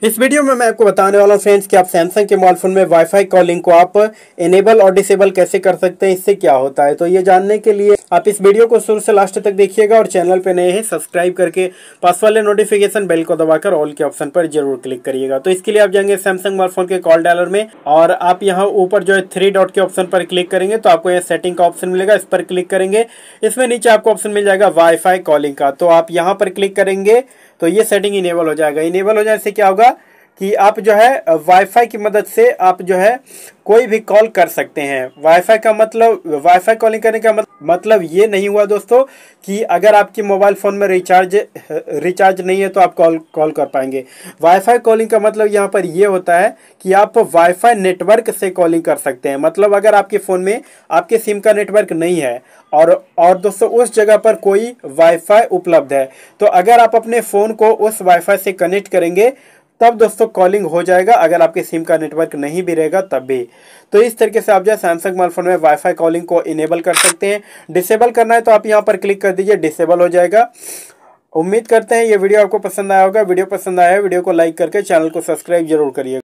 इस वीडियो में मैं आपको बताने वाला हूँ फ्रेंड्स कि आप सैमसंग के मोबाइल फ़ोन में वाईफाई कॉलिंग को आप इनेबल और डिसेबल कैसे कर सकते हैं, इससे क्या होता है। तो ये जानने के लिए आप इस वीडियो को शुरू से लास्ट तक देखिएगा और चैनल पे नए हैं सब्सक्राइब करके पास वाले नोटिफिकेशन बेल को दबाकर ऑल के ऑप्शन पर जरूर क्लिक करिएगा। तो इसके लिए आप जाएंगे सैमसंग मोबाइल फ़ोन के कॉल डायलर में और आप यहाँ ऊपर जो है 3 डॉट के ऑप्शन पर क्लिक करेंगे तो आपको यहाँ सेटिंग का ऑप्शन मिलेगा, इस पर क्लिक करेंगे। इसमें नीचे आपको ऑप्शन मिल जाएगा वाईफाई कॉलिंग का, तो आप यहाँ पर क्लिक करेंगे तो ये सेटिंग इनेबल हो जाएगा। इनेबल हो जाने से क्या होगा कि आप जो है वाईफाई की मदद से आप जो है कोई भी कॉल कर सकते हैं। वाईफाई का मतलब वाईफाई कॉलिंग करने का मतलब ये नहीं हुआ दोस्तों कि अगर आपके मोबाइल फ़ोन में रिचार्ज नहीं है तो आप कॉल कर पाएंगे। वाईफाई कॉलिंग का मतलब यहाँ पर ये होता है कि आप वाईफाई नेटवर्क से कॉलिंग कर सकते हैं। मतलब अगर आपके फ़ोन में आपके सिम का नेटवर्क नहीं है और दोस्तों उस जगह पर कोई वाईफाई उपलब्ध है, तो अगर आप अपने फ़ोन को उस वाईफाई से कनेक्ट करेंगे तब दोस्तों कॉलिंग हो जाएगा। अगर आपके सिम का नेटवर्क नहीं भी रहेगा तब भी। तो इस तरीके से आप जो सैमसंग मोबाइल फ़ोन में वाईफाई कॉलिंग को इनेबल कर सकते हैं। डिसेबल करना है तो आप यहाँ पर क्लिक कर दीजिए, डिसेबल हो जाएगा। उम्मीद करते हैं ये वीडियो आपको पसंद आया होगा। वीडियो पसंद आया है वीडियो को लाइक करके चैनल को सब्सक्राइब जरूर करिए।